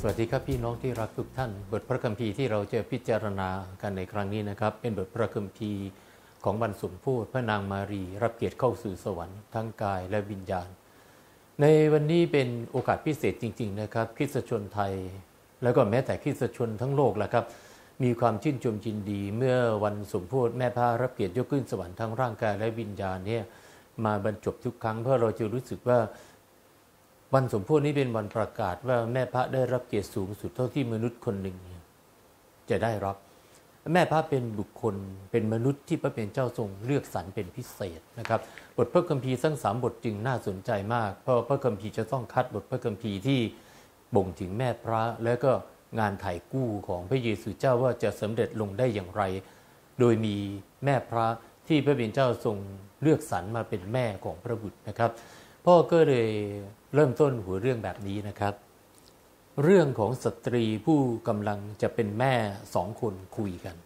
วัสดีครับพี่น้องที่รักทุกท่านบทพระคัมภีร์ที่เราจะพิจารณากันในครั้งนี้นะครับเป็นบทพระคัมภีร์ของวันสมโภชพระนางมารีรับเกียรติเข้าสู่สวรรค์ทั้งกายและวิญญาณในวันนี้เป็นโอกาสพิเศษจริงๆนะครับคริสตชนไทยแล้วก็แม้แต่คริสตชนทั้งโลกแหละครับมีความชื่นชมยินดีเมื่อวันสมโภชแม่พระรับเกียรติยกขึ้นสวรรค์ทั้งร่างกายและวิญญาณเนี่ยมาบรรจบทุกครั้งเพื่อเราจะรู้สึกว่าวันสมโภชนี้เป็นวันประกาศว่าแม่พระได้รับเกียรติสูงสุดเท่าที่มนุษย์คนหนึ่งจะได้รับแม่พระเป็นบุคคลเป็นมนุษย์ที่พระเป็นเจ้าทรงเลือกสรรเป็นพิเศษนะครับบทพระคัมภีร์ทั้ง3บทจึงน่าสนใจมากเพราะพระคัมภีร์จะต้องคัดบทพระคัมภีร์ที่บ่งถึงแม่พระแล้วก็งานไถ่กู้ของพระเยซูเจ้าว่าจะสำเร็จลงได้อย่างไรโดยมีแม่พระที่พระเป็นเจ้าทรงเลือกสรรมาเป็นแม่ของพระบุตรนะครับพ่อก็เลยเริ่มต้นหัวเรื่องแบบนี้นะครับเรื่องของสตรีผู้กำลังจะเป็นแม่2 คนคุยกัน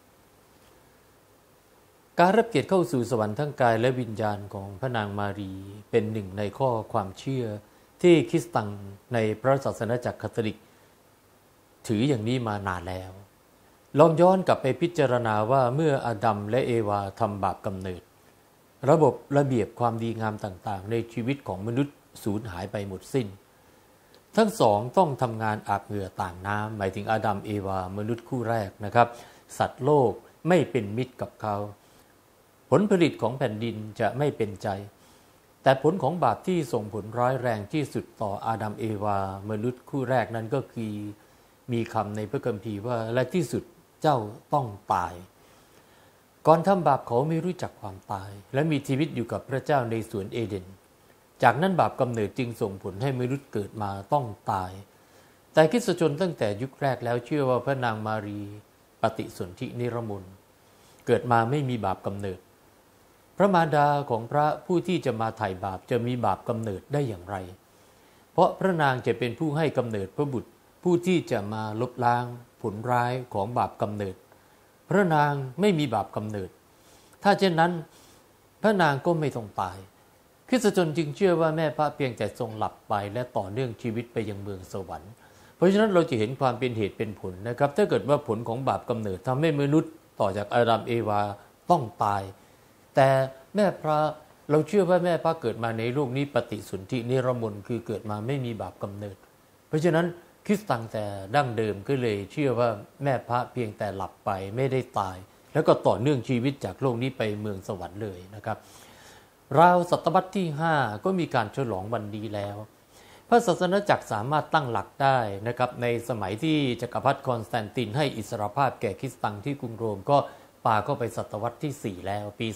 การรับเกียรติเข้าสู่สวรรค์ทั้งกายและวิญญาณของพระนางมารีเป็นหนึ่งในข้อความเชื่อที่คริสตังในพระศาสนาจักรคาทอลิกถืออย่างนี้มานานแล้วลองย้อนกลับไปพิจารณาว่าเมื่ออาดัมและเอวาทำบาปกำเนิดระบบระเบียบความดีงามต่างๆในชีวิตของมนุษย์สูญหายไปหมดสิ้นทั้งสองต้องทำงานอาบเหงื่อต่างน้ำหมายถึงอาดัมเอวามนุษย์คู่แรกนะครับสัตว์โลกไม่เป็นมิตรกับเขาผลผลิตของแผ่นดินจะไม่เป็นใจแต่ผลของบาปที่ส่งผลร้ายแรงที่สุดต่ออาดัมเอวามนุษย์คู่แรกนั้นก็คือมีคำในพระคัมภีร์ว่าและที่สุดเจ้าต้องตายก่อนทำบาปเขาไม่รู้จักความตายและมีชีวิตอยู่กับพระเจ้าในสวนเอเดนจากนั้นบาปกำเนิดจึงส่งผลให้มนุษย์เกิดมาต้องตายแต่คริสตชนตั้งแต่ยุคแรกแล้วเชื่อว่าพระนางมารีปฏิสนธินิรมนเกิดมาไม่มีบาปกำเนิดพระมารดาของพระผู้ที่จะมาไถ่บาปจะมีบาปกำเนิดได้อย่างไรเพราะพระนางจะเป็นผู้ให้กำเนิดพระบุตรผู้ที่จะมาลบล้างผลร้ายของบาปกำเนิดพระนางไม่มีบาปกำเนิดถ้าเช่นนั้นพระนางก็ไม่ต้องตายคริสตชนจึงเชื่อว่าแม่พระเพียงแต่ทรงหลับไปและต่อเนื่องชีวิตไปยังเมืองสวรรค์เพราะฉะนั้นเราจะเห็นความเป็นเหตุเป็นผลนะครับถ้าเกิดว่าผลของบาปกำเนิดทำให้มนุษย์ต่อจากอาดัมเอวาต้องตายแต่แม่พระเราเชื่อว่าแม่พระเกิดมาในโลกนี้ปฏิสนธินิรมนคือเกิดมาไม่มีบาปกำเนิดเพราะฉะนั้นคริสต์ตั้งแต่ดั้งเดิมก็เลยเชื่อว่าแม่พระเพียงแต่หลับไปไม่ได้ตายแล้วก็ต่อเนื่องชีวิตจากโลกนี้ไปเมืองสวรรค์เลยนะครับราวศตวรรษที่5ก็มีการฉลองวันนี้แล้วพระศาสนาจักรสามารถตั้งหลักได้นะครับในสมัยที่จักรพรรดิคอนสแตนตินให้อิสรภาพแก่คริสตังที่กรุงโรมก็ปาเข้าไปศตวรรษที่4แล้วปี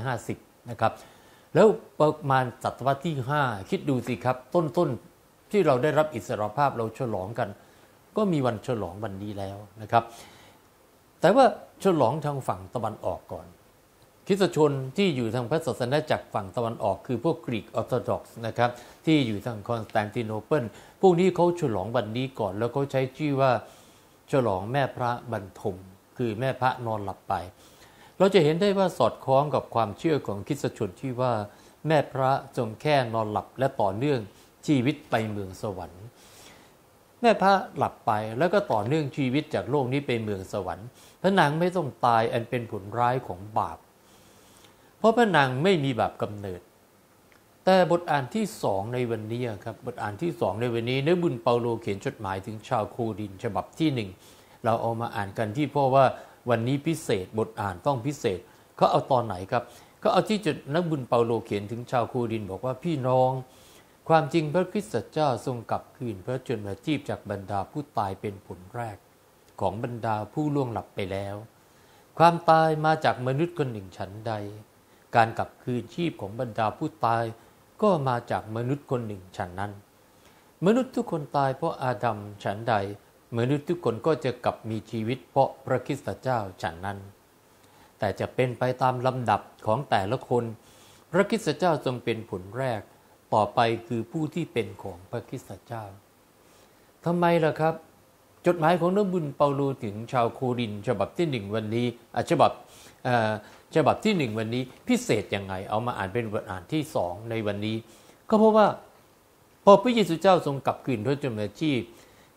350นะครับแล้วประมาณศตวรรษที่5คิดดูสิครับต้นที่เราได้รับอิสรภาพเราฉลองกันก็มีวันฉลองวันนี้แล้วนะครับแต่ว่าฉลองทางฝั่งตะวันออกก่อนคริสตชนที่อยู่ทางพระศาสนาจักรฝั่งตะวันออกคือพวกกรีกออร์โธดอกซ์นะครับที่อยู่ทางคอนสแตนติโนเปิลพวกนี้เขาฉลองวันนี้ก่อนแล้วเขาใช้ชื่อว่าฉลองแม่พระบรรทมคือแม่พระนอนหลับไปเราจะเห็นได้ว่าสอดคล้องกับความเชื่อของคริสตชนที่ว่าแม่พระทรงแค่นอนหลับและต่อเนื่องชีวิตไปเมืองสวรรค์แม่พระหลับไปแล้วก็ต่อเนื่องชีวิตจากโลกนี้ไปเมืองสวรรค์พระนางไม่ต้องตายอันเป็นผลร้ายของบาปเพราะพระนางไม่มีบาปกำเนิดแต่บทอ่านที่2ในวันนี้ครับบทอ่านที่2ในวันนี้เนื้อบุญเปาโลเขียนจดหมายถึงชาวโครินธ์ฉบับที่1เราเอามาอ่านกันที่เพราะว่าวันนี้พิเศษบทอ่านต้องพิเศษเขาเอาตอนไหนครับเขาเอาที่นักบุญเปาโลเขียนถึงชาวโครินธ์บอกว่าพี่น้องความจริงพระคริสตเจ้าทรงกลับคืนพระชนมาชีพจากบรรดาผู้ตายเป็นผลแรกของบรรดาผู้ล่วงลับไปแล้วความตายมาจากมนุษย์คนหนึ่งฉันใดการกลับคืนชีพของบรรดาผู้ตายก็มาจากมนุษย์คนหนึ่งฉันนั้นมนุษย์ทุกคนตายเพราะอาดัมฉันใดมนุษย์ทุกคนก็จะกลับมีชีวิตเพราะพระคริสตเจ้าฉันนั้นแต่จะเป็นไปตามลำดับของแต่ละคนพระคริสตเจ้าทรงเป็นผลแรกต่อไปคือผู้ที่เป็นของพระคริสตเจ้าทำไมล่ะครับจดหมายของนักบุญเปาโลถึงชาวโครินธ์ฉบับที่1วันนี้ฉบับที่1วันนี้พิเศษยังไงเอามาอ่านเป็นบทอ่านที่2ในวันนี้ก็เพราะว่าพอพระเยซูเจ้าทรงกลับคืนพระชนมาชีพ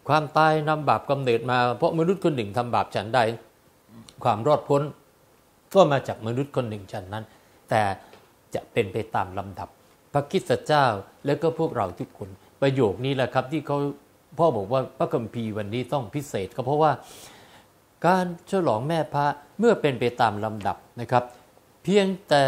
ความตายนำบาปกำเนิดมาเพราะมนุษย์คนหนึ่งทำบาปฉันใดความรอดพ้นก็มาจากมนุษย์คนหนึ่งฉันนั้นแต่จะเป็นไปตามลำดับพระคริสต์เจ้าและก็พวกเราทุกคนประโยคนี้แหละครับที่เขาพ่อบอกว่าพระคัมภีร์วันนี้ต้องพิเศษก็เพราะว่าการฉลองแม่พระเมื่อเป็นไปตามลำดับนะครับเพียงแต่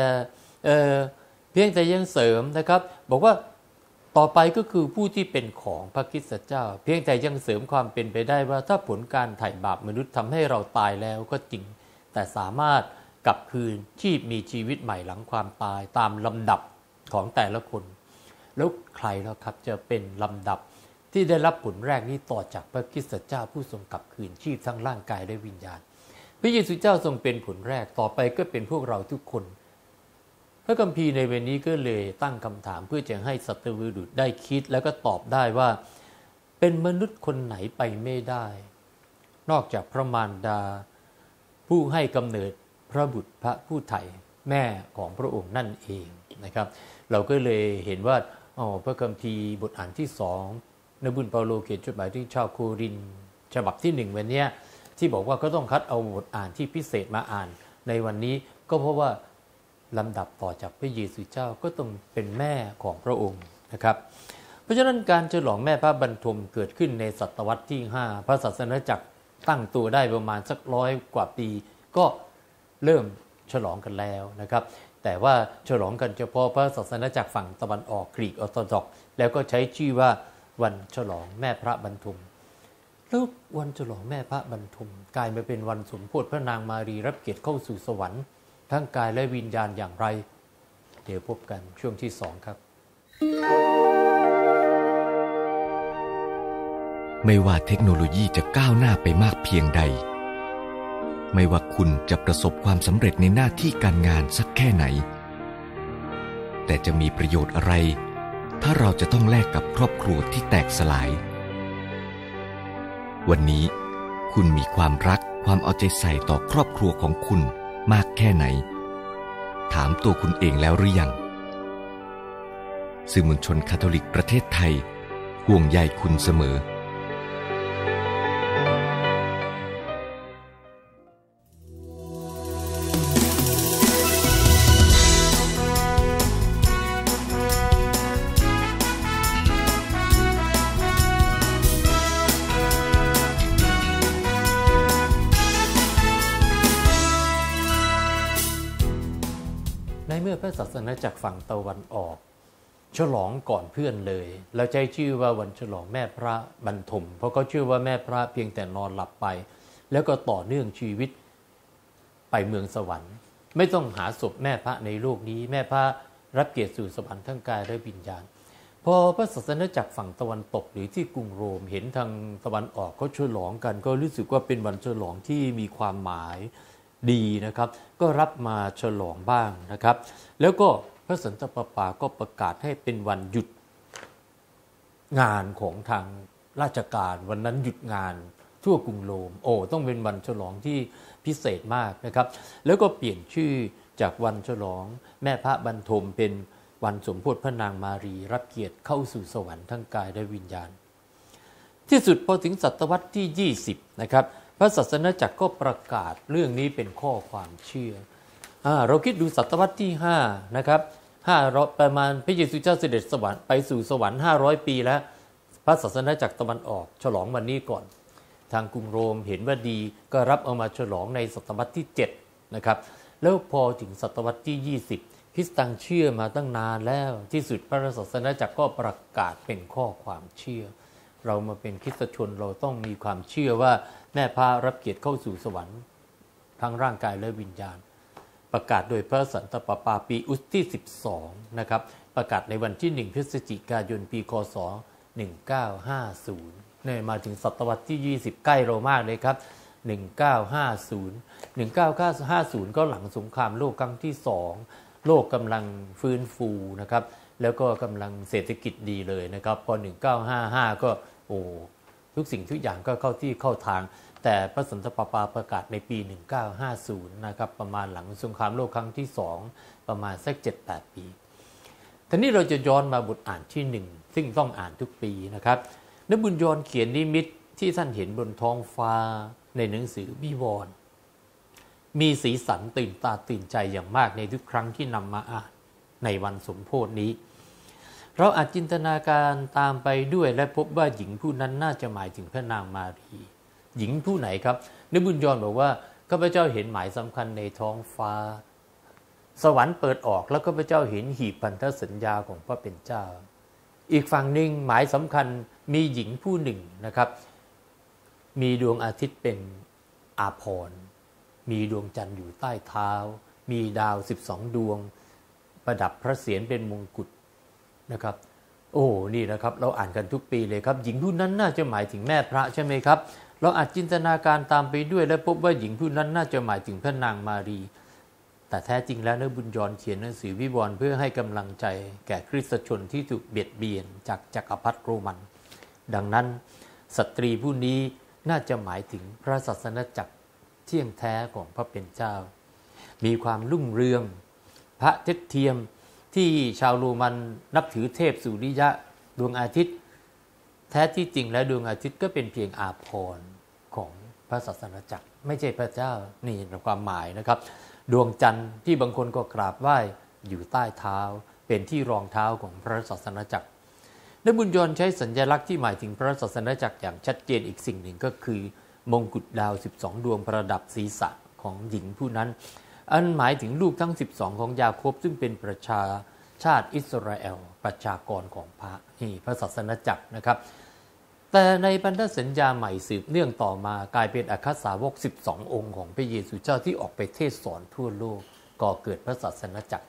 ยังเสริมนะครับบอกว่าต่อไปก็คือผู้ที่เป็นของพระคริสต์เจ้าเพียงแต่ยังเสริมความเป็นไปได้ว่าถ้าผลการไถ่บาปมนุษย์ทำให้เราตายแล้วก็จริงแต่สามารถกลับคืนชีพมีชีวิตใหม่หลังความตายตามลำดับของแต่ละคนแล้วใครแล้วครับจะเป็นลำดับที่ได้รับผลแรกนี้ต่อจากพระคริสต์เจ้าผู้ทรงกลับคืนชีพทั้งร่างกายและวิญญาณพระเยซูเจ้าทรงเป็นผลแรกต่อไปก็เป็นพวกเราทุกคนพระคัมภีร์ในวันนี้ก็เลยตั้งคำถามเพื่อจะให้สัตว์วิรุธได้คิดแล้วก็ตอบได้ว่าเป็นมนุษย์คนไหนไปไม่ได้นอกจากพระมารดาผู้ให้กำเนิดพระบุตรพระผู้ไถ่แม่ของพระองค์นั่นเองนะครับเราก็เลยเห็นว่าพระคัมภีร์บทอ่านที่2ในบุญเปาโลเขียนจดหมายถึงชาวโครินธ์ฉบับที่1วันนี้ที่บอกว่าก็ต้องคัดเอาบทอ่านที่พิเศษมาอ่านในวันนี้ก็เพราะว่าลำดับต่อจากพระเยซูเจ้าก็ต้องเป็นแม่ของพระองค์นะครับเพราะฉะนั้นการฉลองแม่พระบรรทมเกิดขึ้นในศตวรรษที่5พระศาสนาจักรตั้งตัวได้ประมาณสัก100 กว่าปีก็เริ่มฉลองกันแล้วนะครับแต่ว่าฉลองกันเฉพาะพระศาสนาจักรฝั่งตะวันออกกรีกออร์โธดอกซ์แล้วก็ใช้ชื่อว่าวันฉลองแม่พระบรรทมแล้ววันฉลองแม่พระบรรทมกลายมาเป็นวันสมโภชพระนางมารีรับเกียรติเข้าสู่สวรรค์ทั้งกายและวิญญาณอย่างไรเดี๋ยวพบกันช่วงที่2ครับไม่ว่าเทคโนโลยีจะก้าวหน้าไปมากเพียงใดไม่ว่าคุณจะประสบความสำเร็จในหน้าที่การงานสักแค่ไหนแต่จะมีประโยชน์อะไรถ้าเราจะต้องแลกกับครอบครัวที่แตกสลายวันนี้คุณมีความรักความเอาใจใส่ต่อครอบครัวของคุณมากแค่ไหนถามตัวคุณเองแล้วหรือยังสื่อมวลชนคาทอลิกประเทศไทยห่วงใยคุณเสมอในเมื่อพระศาสนาจักรฝั่งตะวันออกฉลองก่อนเพื่อนเลยแล้วใช้ชื่อว่าวันฉลองแม่พระบรรทมเพราะเขาเชื่อว่าแม่พระเพียงแต่นอนหลับไปแล้วก็ต่อเนื่องชีวิตไปเมืองสวรรค์ไม่ต้องหาศพแม่พระในโลกนี้แม่พระรับเกียรติสู่สวรรค์ทั้งกายและวิญญาณพอพระศาสนาจักรฝั่งตะวันตกหรือที่กรุงโรมเห็นทางตะวันออกเขาฉลองกันก็รู้สึกว่าเป็นวันฉลองที่มีความหมายดีนะครับก็รับมาฉลองบ้างนะครับแล้วก็พระสันตะปาปาก็ประกาศให้เป็นวันหยุดงานของทางราชการวันนั้นหยุดงานทั่วกรุงโรมต้องเป็นวันฉลองที่พิเศษมากนะครับแล้วก็เปลี่ยนชื่อจากวันฉลองแม่พระบรรทมเป็นวันสมโภชพระนางมารีรับเกียรติเข้าสู่สวรรค์ทั้งกายและวิญญาณที่สุดพอถึงศตวรรษที่20นะครับพระศาสนาจักรก็ประกาศเรื่องนี้เป็นข้อความเชื่อเราคิดดูศตวรรษที่5นะครับ500ประมาณพระเยซูเจ้าเสด็จสวรรค์ไปสู่สวรรค์500 ปีแล้วพระศาสนาจักรตะวันออกฉลองวันนี้ก่อนทางกรุงโรมเห็นว่าดีก็รับเอามาฉลองในศตวรรษที่7นะครับแล้วพอถึงศตวรรษที่20คริสตังเชื่อมาตั้งนานแล้วที่สุดพระศาสนาจักรก็ประกาศเป็นข้อความเชื่อเรามาเป็นคริสตชนเราต้องมีความเชื่อว่าแม่พระรับเกียรติเข้าสู่สวรรค์ทั้งร่างกายและวิญญาณประกาศโดยพระสันตะปาปาปีอุสที่12นะครับประกาศในวันที่1 พฤศจิกายนปีคศ1950เนี่ยมาถึงศตวรรษที่20ใกล้เรามากเลยครับ1950ก็หลังสงครามโลกครั้งที่2โลกกำลังฟื้นฟูนะครับแล้วก็กำลังเศรษฐกิจดีเลยนะครับพอ1955ก็ทุกสิ่งทุกอย่างก็เข้าที่เข้าทางแต่พระสันตะปาปาประกาศในปี1950นะครับประมาณหลังสงครามโลกครั้งที่2ประมาณสัก 7-8 ปีทีนี้เราจะย้อนมาบทอ่านที่1ซึ่งต้องอ่านทุกปีนะครับนบุญยอห์นเขียนนิมิตที่ท่านเห็นบนท้องฟ้าในหนังสือวิวรณ์มีสีสันตื่นตาตื่นใจอย่างมากในทุกครั้งที่นำมาอ่านในวันสมโภชนี้เราอาจจินตนาการตามไปด้วยและพบว่าหญิงผู้นั้นน่าจะหมายถึงพระนางมารีหญิงผู้ไหนครับนบุญยรบอกว่าข้าพเจ้าเห็นหมายสำคัญในท้องฟ้าสวรรค์เปิดออกแล้วข้าพเจ้าเห็นหีบพันธสัญญาของพระเป็นเจ้าอีกฝั่งหนึ่งหมายสำคัญมีหญิงผู้หนึ่งนะครับมีดวงอาทิตย์เป็นอาภรณ์มีดวงจันทร์อยู่ใต้เท้ามีดาว12ดวงประดับพระเศียรเป็นมงกุฎนะครับโอ้นี่นะครับเราอ่านกันทุกปีเลยครับหญิงผู้นั้นน่าจะหมายถึงแม่พระใช่ไหมครับเราอาจจินตนาการตามไปด้วยและพบว่าหญิงผู้นั้นน่าจะหมายถึงพระนางมารีแต่แท้จริงแล้วนบุญยรเขียนหนังสือวิวรณ์เพื่อให้กำลังใจแก่คริสตชนที่ถูกเบียดเบียนจากจักรพรรดิโรมันดังนั้นสตรีผู้นี้น่าจะหมายถึงพระศาสนจักรเที่ยงแท้ของพระเป็นเจ้ามีความรุ่งเรืองพระเท็จเทียมที่ชาวโรมันนับถือเทพสุริยะดวงอาทิตย์แท้ที่จริงแล้วดวงอาทิตย์ก็เป็นเพียงอาภรณ์ของพระศาสนจักรไม่ใช่พระเจ้านี่ความหมายนะครับดวงจันทร์ที่บางคนก็กราบไหว้อยู่ใต้เท้าเป็นที่รองเท้าของพระศาสนจักรนบุญยรใช้สัญลักษณ์ที่หมายถึงพระศาสนจักรอย่างชัดเจนอีกสิ่งหนึ่งก็คือมงกุฎดาว12ดวงประดับศีรษะของหญิงผู้นั้นอันหมายถึงลูกทั้ง12ของยาโคบซึ่งเป็นประชาชาติอิสราเอลประชากรของพระนี่พระศาสนจักรนะครับแต่ในพันธสัญญาใหม่สืบเนื่องต่อมากลายเป็นอัครสาวก12องค์ของพระเยซูเจ้าที่ออกไปเทศสอนทั่วโลกก่อเกิดพระศาสนจักร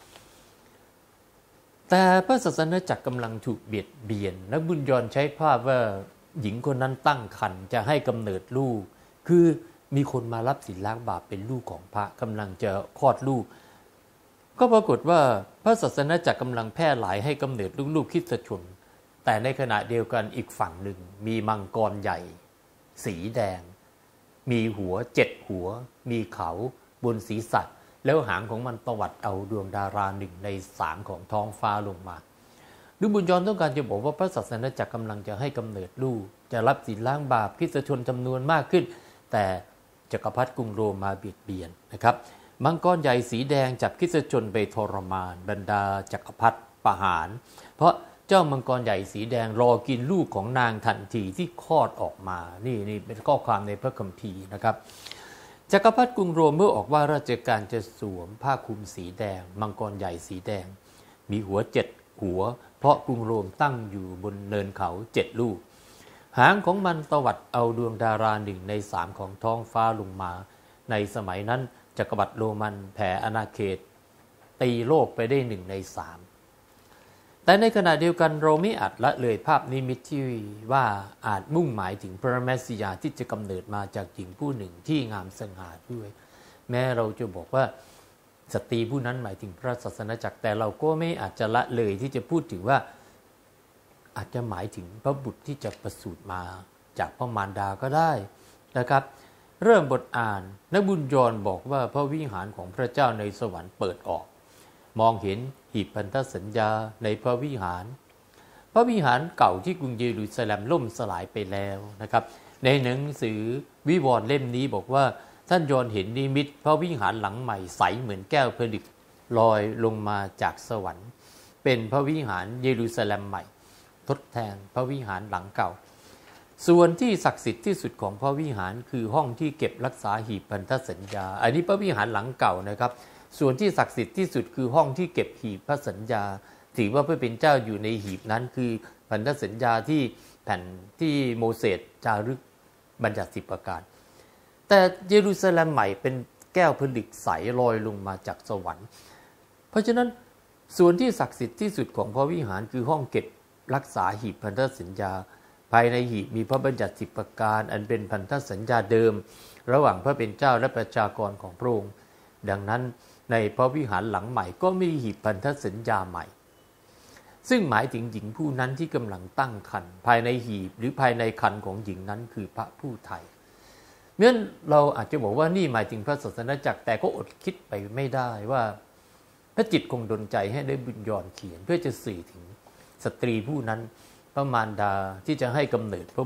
แต่พระศาสนจักรกำลังถูกเบียดเบียนนักบุญยรใช้ภาพว่าหญิงคนนั้นตั้งครรภ์จะให้กำเนิดลูกคือมีคนมารับศีลล้างบาปเป็นลูกของพระกำลังจะคลอดลูกก็ปรากฏว่าพระศาสนจักรกำลังแพร่หลายให้กำเนิดลูกๆคริสตชนแต่ในขณะเดียวกันอีกฝั่งหนึ่งมีมังกรใหญ่สีแดงมีหัว7หัวมีเขาบนศีรษะแล้วหางของมันตวัดเอาดวงดารา1 ใน 3ของท้องฟ้าลงมาดูบุญยรต้องการจะบอกว่าพระศาสนจักรกำลังจะให้กำเนิดลูกจะรับศีลล้างบาปคริสตชนจำนวนมากขึ้นแต่จักรพรรดิกรุงโรมมาเบียดเบียนนะครับมังกรใหญ่สีแดงจับคริสตชนไปทรมานบรรดาจักรพรรดิประหารเพราะเจ้ามังกรใหญ่สีแดงรอกินลูกของนางทันทีที่คลอดออกมานี่เป็นข้อความในพระคัมภีร์นะครับจักรพรรดิกรุงโรมเมื่อออกว่าราชการจะสวมผ้าคลุมสีแดงมังกรใหญ่สีแดงมีหัว7หัวเพราะกรุงโรมตั้งอยู่บนเนินเขา7ลูกหางของมันตวัดเอาดวงดารา1 ใน 3ของท้องฟ้าลงมาในสมัยนั้นจักรวรรดิโรมันแผ่อาณาเขตตีโลกไปได้1 ใน 3แต่ในขณะเดียวกันเราไม่อาจละเลยภาพนิมิตที่ว่าอาจมุ่งหมายถึงพระเมสสิยาที่จะกำเนิดมาจากหญิงผู้หนึ่งที่งามสง่าด้วยแม้เราจะบอกว่าสตรีผู้นั้นหมายถึงพระศาสนจักรแต่เราก็ไม่อาจจะละเลยที่จะพูดถึงว่าอาจจะหมายถึงพระบุตรที่จะประสูติมาจากพระมารดาก็ได้นะครับเริ่มบทอ่านนบุญยรบอกว่าพระวิหารของพระเจ้าในสวรรค์เปิดออกมองเห็นหีบพันธสัญญาในพระวิหารเก่าที่กรุงเยรูซาเล็มล่มสลายไปแล้วนะครับในหนังสือวิวรณ์เล่มนี้บอกว่าท่านยรเห็นนิมิตพระวิหารหลังใหม่ใสเหมือนแก้วผลึกลอยลงมาจากสวรรค์เป็นพระวิหารเยรูซาเล็มใหม่ทดแทนพระวิหารหลังเก่าส่วนที่ศักดิ์สิทธิ์ที่สุดของพระวิหารคือห้องที่เก็บรักษาหีบพันธสัญญาอันนี้พระวิหารหลังเก่านะครับส่วนที่ศักดิ์สิทธิ์ที่สุดคือห้องที่เก็บหีบพระสัญญาถือว่าพระเป็นเจ้าอยู่ในหีบนั้นคือพันธสัญญาที่แผ่นที่โมเสสจารึกบัญญัติ10ประการแต่เยรูซาเล็มใหม่เป็นแก้วผลึกใสลอยลงมาจากสวรรค์เพราะฉะนั้นส่วนที่ศักดิ์สิทธิ์ที่สุดของพระวิหารคือห้องเก็บรักษาหีบพันธสัญญาภายในหีบมีพระบัญญัติ10ประการอันเป็นพันธสัญญาเดิมระหว่างพระเป็นเจ้าและประชากรของพระองค์ดังนั้นในพระวิหารหลังใหม่ก็มีหีบพันธสัญญาใหม่ซึ่งหมายถึงหญิงผู้นั้นที่กำลังตั้งครรภ์ภายในหีบหรือภายในครรภ์ของหญิงนั้นคือพระผู้ไถ่เมื่อเราอาจจะบอกว่านี่หมายถึงพระศาสนจักรแต่ก็อดคิดไปไม่ได้ว่าพระจิตคงดลใจให้ได้บุญยรเขียนเพื่อจะสื่อถึงสตรีผู้นั้นพระมารดาที่จะให้กำเนิดพระบุตร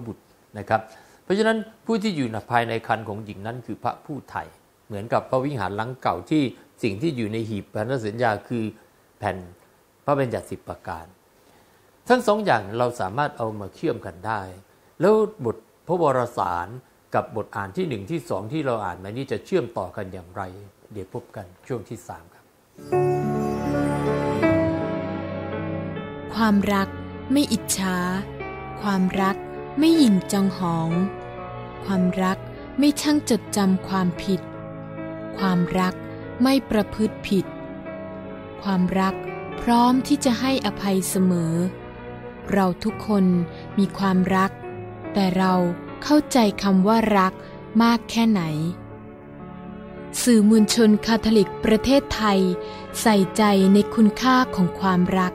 นะครับเพราะฉะนั้นผู้ที่อยู่ภายในครรภ์ของหญิงนั้นคือพระผู้ไถ่เหมือนกับพระวิหารหลังเก่าที่สิ่งที่อยู่ในหีบพันธสัญญาคือแผ่นพระบัญญัติ10 ประการทั้งสองอย่างเราสามารถเอามาเชื่อมกันได้แล้วบทพระวรสารกับบทอ่านที่1ที่2ที่เราอ่านมานี้จะเชื่อมต่อกันอย่างไรเดี๋ยวพบกันช่วงที่3ครับความรักไม่อิจฉาความรักไม่หยิ่งจองหองความรักไม่ช่างจดจำความผิดความรักไม่ประพฤติผิดความรักพร้อมที่จะให้อภัยเสมอเราทุกคนมีความรักแต่เราเข้าใจคำว่ารักมากแค่ไหนสื่อมวลชนคาทอลิกประเทศไทยใส่ใจในคุณค่าของความรัก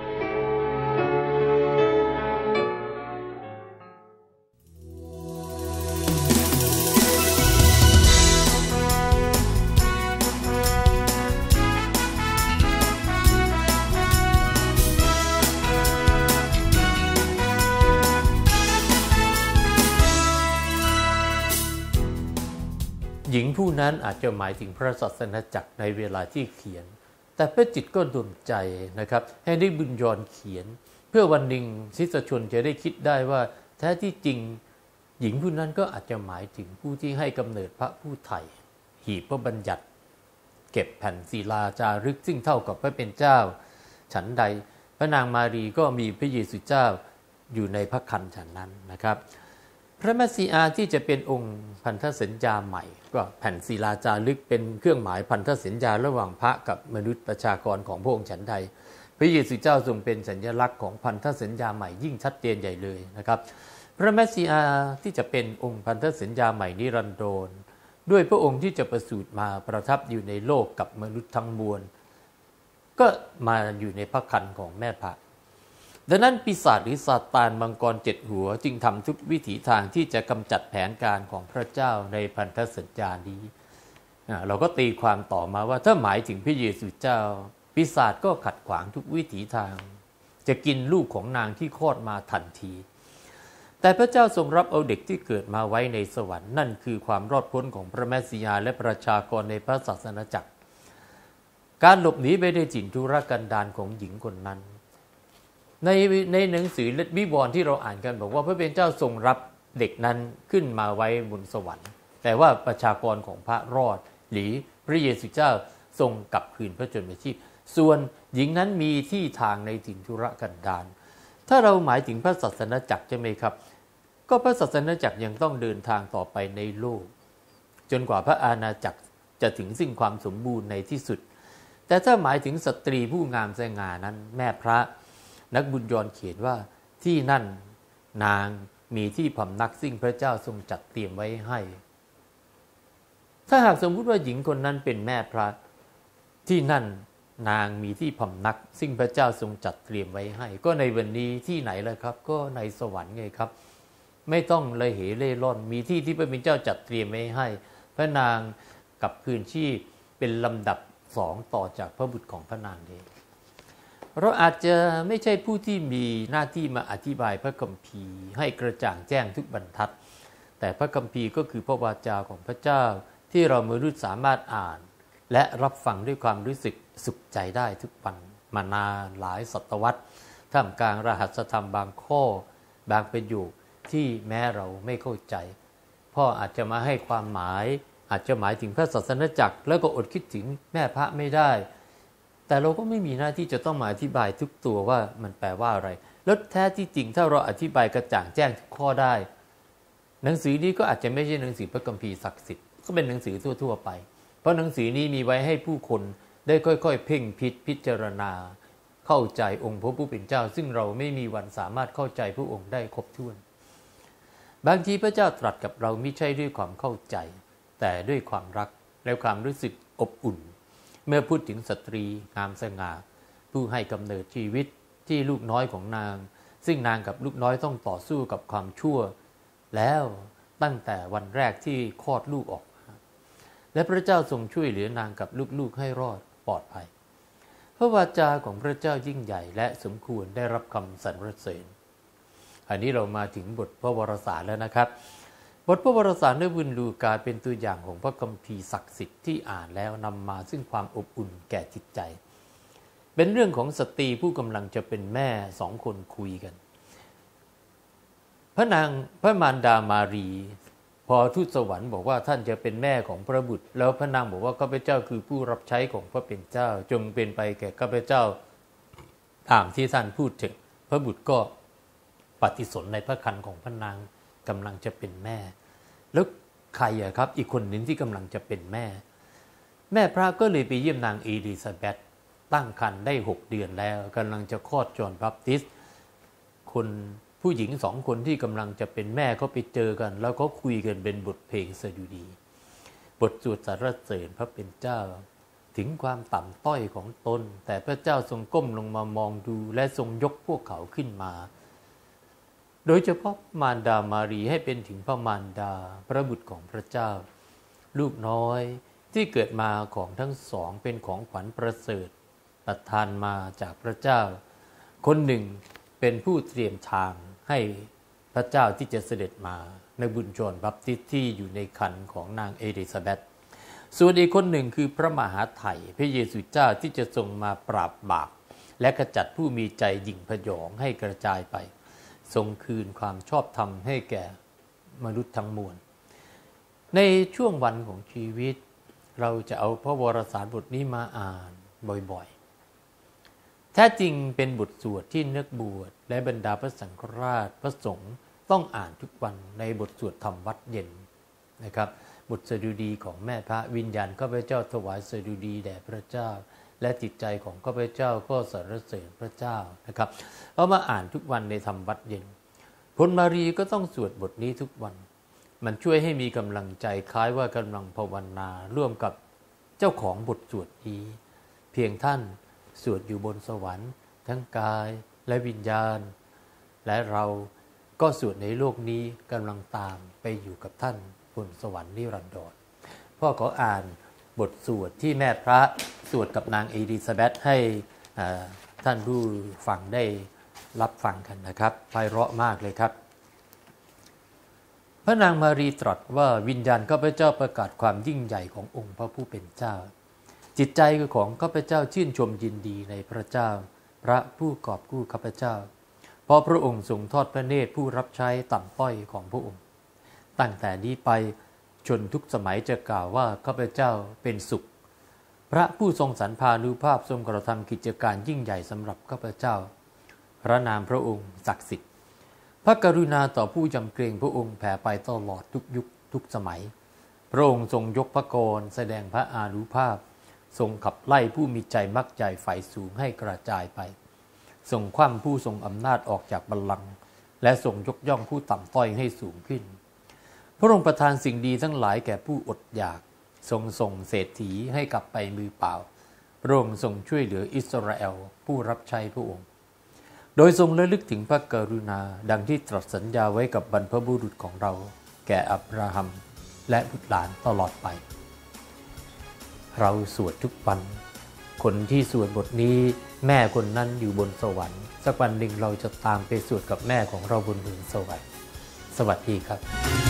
หญิงผู้นั้นอาจจะหมายถึงพระศาสนจักรในเวลาที่เขียนแต่พระจิตก็ดลใจนะครับให้ได้บุญยอนเขียนเพื่อวันหนึ่งศิษยชนจะได้คิดได้ว่าแท้ที่จริงหญิงผู้นั้นก็อาจจะหมายถึงผู้ที่ให้กำเนิดพระผู้ไถ่หีบพระบัญญัติเก็บแผ่นศิลาจารึกซึ่งเท่ากับพระเป็นเจ้าฉันใดพระนางมารีก็มีพระเยซูเจ้าอยู่ในพระครรภ์ฉันนั้นนะครับพระเมสสิอาที่จะเป็นองค์พันธสัญญาใหม่ก็แผ่นศิลาจารึกเป็นเครื่องหมายพันธสัญญาระหว่างพระกับมนุษย์ประชากรของพระองค์ฉันใดพระเยซูเจ้าทรงเป็นสัญลักษณ์ของพันธสัญญาใหม่ยิ่งชัดเจนใหญ่เลยนะครับพระเมสสิอาที่จะเป็นองค์พันธสัญญาใหม่นิรันดรด้วยพระองค์ที่จะประสูติมาประทับอยู่ในโลกกับมนุษย์ทั้งมวลก็มาอยู่ในพระครรภ์ของแม่พระดังนั้นปีศาจหรือซาตานมังกร7 หัวจึงทำทุกวิถีทางที่จะกำจัดแผนการของพระเจ้าในพันธสัญญานี้เราก็ตีความต่อมาว่าถ้าหมายถึงพระเยซูเจ้าปีศาจก็ขัดขวางทุกวิถีทางจะกินลูกของนางที่คลอดมาทันทีแต่พระเจ้าทรงรับเอาเด็กที่เกิดมาไว้ในสวรรค์นั่นคือความรอดพ้นของพระเมสสิยาและประชากรในพระศาสนจักรการหลบหนีไปในถิ่นทุรกันดารของหญิงคนนั้นในหนังสือวิวรณ์ที่เราอ่านกันบอกว่าพระเป็นเจ้าทรงรับเด็กนั้นขึ้นมาไว้บนสวรรค์แต่ว่าประชากรของพระรอดหรือพระเยซูเจ้าทรงกลับคืนพระชนม์ชีพส่วนหญิงนั้นมีที่ทางในถิ่นทุรกันดารถ้าเราหมายถึงพระศาสนจักรใช่ไหมครับก็พระศาสนจักรยังต้องเดินทางต่อไปในโลกจนกว่าพระอาณาจักรจะถึงซึ่งความสมบูรณ์ในที่สุดแต่ถ้าหมายถึงสตรีผู้งามสง่านั้นแม่พระนักบุญยอนเขียนว่าที่นั่นนางมีที่พำนักซึ่งพระเจ้าทรงจัดเตรียมไว้ให้ถ้าหากสมมุติว่าหญิงคนนั้นเป็นแม่พระที่นั่นนางมีที่พำนักซึ่งพระเจ้าทรงจัดเตรียมไว้ให้ก็ในวันนี้ที่ไหนล่ะครับก็ในสวรรค์ไงครับไม่ต้องเลยเหเล่ร่อนมีที่ที่พระเป็นเจ้าจัดเตรียมไว้ให้พระนางกับคืนชีพเป็นลำดับ2ต่อจากพระบุตรของพระนางเองเราอาจจะไม่ใช่ผู้ที่มีหน้าที่มาอธิบายพระคัมภีร์ให้กระจ่างแจ้งทุกบรรทัดแต่พระคัมภีร์ก็คือพระวาจาของพระเจ้าที่เรามนุษย์สามารถอ่านและรับฟังด้วยความรู้สึกสุขใจได้ทุกวันมานานหลายศตวรรษท่ามกลางรหัสธรรมบางข้อบางประโยคที่แม้เราไม่เข้าใจพ่ออาจจะมาให้ความหมายอาจจะหมายถึงพระศาสนจักรแล้วก็อดคิดถึงแม่พระไม่ได้แต่เราก็ไม่มีหน้าที่จะต้องมาอธิบายทุกตัวว่ามันแปลว่าอะไรแล้วแท้ที่จริงถ้าเราอธิบายกระจ่างแจ้งทุกข้อได้หนังสือนี้ก็อาจจะไม่ใช่หนังสือพระคัมภีร์ศักดิ์สิทธิ์ก็เป็นหนังสือทั่วๆไปเพราะหนังสือนี้มีไว้ให้ผู้คนได้ค่อยๆเพ่งพิจารณาเข้าใจองค์พระผู้เป็นเจ้าซึ่งเราไม่มีวันสามารถเข้าใจพระองค์ได้ครบถ้วนบางทีพระเจ้าตรัสกับเราไม่ใช่ด้วยความเข้าใจแต่ด้วยความรักและความรู้สึกอบอุ่นเมื่อพูดถึงสตรีงามสง่าผู้ให้กำเนิดชีวิตที่ลูกน้อยของนางซึ่งนางกับลูกน้อยต้องต่อสู้กับความชั่วแล้วตั้งแต่วันแรกที่คลอดลูกออกมาและพระเจ้าทรงช่วยเหลือนางกับลูกๆให้รอดปลอดภัยพระวาจาของพระเจ้ายิ่งใหญ่และสมควรได้รับคำสรรเสริญอันนี้เรามาถึงบทพระวรสารแล้วนะครับบทพระวรสารในบุญลูกาเป็นตัวอย่างของพระคัมภีร์ศักดิ์สิทธิ์ที่อ่านแล้วนำมาซึ่งความอบอุ่นแก่จิตใจเป็นเรื่องของสตรีผู้กำลังจะเป็นแม่สองคนคุยกันพระมารดามารีพอทูตสวรรค์บอกว่าท่านจะเป็นแม่ของพระบุตรแล้วพระนางบอกว่าข้าพเจ้าคือผู้รับใช้ของพระเป็นเจ้าจงเป็นไปแก่ข้าพเจ้าตามที่ท่านพูดถึงพระบุตรก็ปฏิสนธิในพระครรภ์ของพระนางกำลังจะเป็นแม่แล้วใครอะครับอีกคนหนึ่งที่กำลังจะเป็นแม่พระก็เลยไปเยี่ยมนางเอลิซาเบธตั้งครรภ์ได้6 เดือนแล้วกำลังจะคลอดจอห์นบัพติสต์คนผู้หญิง2 คนที่กำลังจะเป็นแม่เขาไปเจอกันแล้วก็คุยกันเป็นบทเพลงสดุดีบทสวดสรรเสริญพระเป็นเจ้าถึงความต่ำต้อยของตนแต่พระเจ้าทรงก้มลงมามองดูและทรงยกพวกเขาขึ้นมาโดยเฉพาะมารดามารีให้เป็นถึงพระมารดาพระบุตรของพระเจ้าลูกน้อยที่เกิดมาของทั้งสองเป็นของขวัญประเสริฐประทานมาจากพระเจ้าคนหนึ่งเป็นผู้เตรียมทางให้พระเจ้าที่จะเสด็จมาในบุญจอห์นบัพติสต์ที่อยู่ในครรภ์ของนางเอลิซาเบธส่วนอีกคนหนึ่งคือพระมหาไถ่พระเยซูเจ้าที่จะทรงมาปราบบาปและขจัดผู้มีใจหยิ่งพยองให้กระจายไปทรงคืนความชอบธรรมให้แก่มนุษย์ทั้งมวลในช่วงวันของชีวิตเราจะเอาพระวรสารบทนี้มาอ่านบ่อยๆแท้จริงเป็นบทสวดที่นักบวชและบรรดาพระสังฆราชพระสงฆ์ต้องอ่านทุกวันในบทสวดธรรมวัดเย็นนะครับบทสดุดีของแม่พระวิญญาณข้าพเจ้าถวายสดุดีแด่พระเจ้าและจิตใจของข้าพเจ้าก็สรรเสริญพระเจ้านะครับเอามาอ่านทุกวันในธรรมวัดเย็นพลมารีก็ต้องสวดบทนี้ทุกวันมันช่วยให้มีกำลังใจคล้ายว่ากำลังภาวนาร่วมกับเจ้าของบทสวดนี้เพียงท่านสวดอยู่บนสวรรค์ทั้งกายและวิญญาณและเราก็สวดในโลกนี้กำลังตามไปอยู่กับท่านบนสวรรค์นิรันดรพ่อขออ่านบทสวดที่แม่พระสวดกับนางเอลิซาเบธให้ท่านผู้ฟังได้รับฟังกันนะครับไพเราะมากเลยครับพระนางมารีตรัสว่าวิญญาณข้าพเจ้าประกาศความยิ่งใหญ่ขององค์พระผู้เป็นเจ้าจิตใจของข้าพเจ้าชื่นชมยินดีในพระเจ้าพระผู้กอบกู้ข้าพเจ้าเพราะพระองค์ทรงทอดพระเนตรผู้รับใช้ต่ำต้อยของพระองค์ตั้งแต่นี้ไปจนทุกสมัยจะกล่าวว่าข้าพเจ้าเป็นสุขพระผู้ทรงสรรพานุภาพทรงกระทำกิจการยิ่งใหญ่สำหรับข้าพเจ้าพระนามพระองค์ศักดิ์สิทธิ์พระกรุณาต่อผู้ยำเกรงพระองค์แผ่ไปตลอดทุกยุคทุกสมัยพระองค์ทรงยกพระกรแสดงพระอานุภาพทรงขับไล่ผู้มีใจมักใหญ่ฝ่ายสูงให้กระจายไปทรงคว่ำผู้ทรงอำนาจออกจากบัลลังก์และทรงยกย่องผู้ต่ำต้อยให้สูงขึ้นพระองค์ประทานสิ่งดีทั้งหลายแก่ผู้อดอยากทรงส่งเศรษฐีให้กลับไปมือเปล่าพระองค์ทรงช่วยเหลืออิสราเอลผู้รับใช้พระองค์โดยทรงระลึกถึงพระกรุณาดังที่ตรัสสัญญาไว้กับบรรพบุรุษของเราแก่อับราฮัมและบุตรหลานตลอดไปเราสวดทุกวันคนที่สวดบทนี้แม่คนนั้นอยู่บนสวรรค์สักวันหนึ่งเราจะตามไปสวดกับแม่ของเราบนสวรรค์สวัสดีครับ